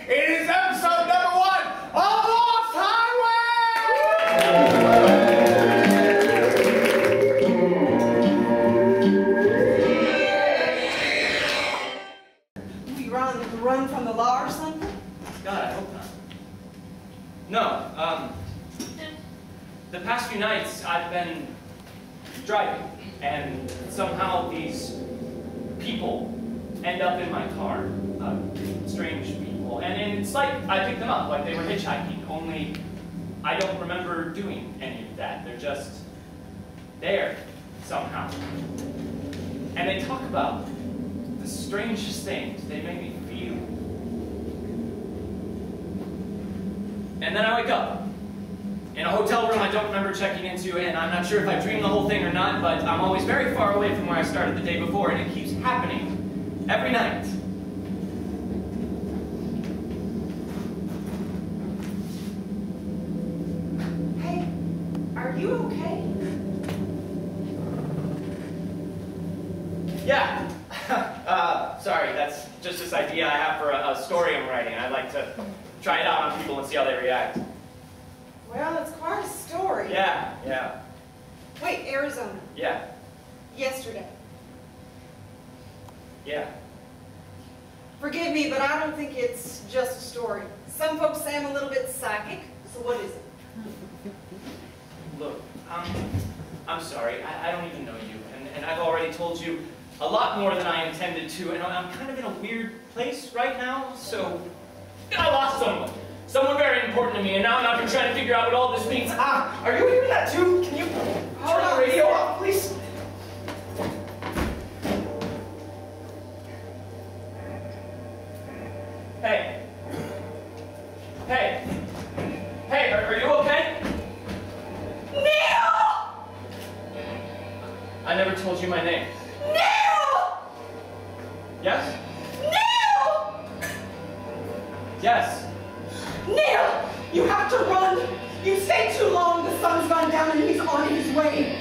It is episode #1 of Lost Highway! We run from the Larsen? God, I hope not. No, the past few nights I've been driving, and somehow these people end up in my car. Strange people. And it's like I picked them up, like they were hitchhiking, only I don't remember doing any of that. They're just there, somehow. And they talk about the strangest things. They make me feel. And then I wake up in a hotel room I don't remember checking into, and I'm not sure if I dreamed the whole thing or not, but I'm always very far away from where I started the day before, and it keeps happening every night. Hey, are you okay? Yeah. Sorry, that's just this idea I have for a story I'm writing. I'd like to try it out on people and see how they react. Well, it's quite a story. Yeah. Wait, Arizona. Yeah. Yesterday. Yeah. Forgive me, but I don't think it's just a story. Some folks say I'm a little bit psychic, so what is it? Look, I'm sorry. I don't even know you, and I've already told you a lot more than I intended to, and I'm kind of in a weird place right now, so I lost someone. Someone very important to me, and now I'm out here trying to figure out what all this means. Are you hearing that too? Can you turn the radio off, please? Hey, are you okay? Neil! I never told you my name. Neil! Yes? Neil! Yes. Neil! You have to run! You stayed too long, the sun's gone down and he's on his way.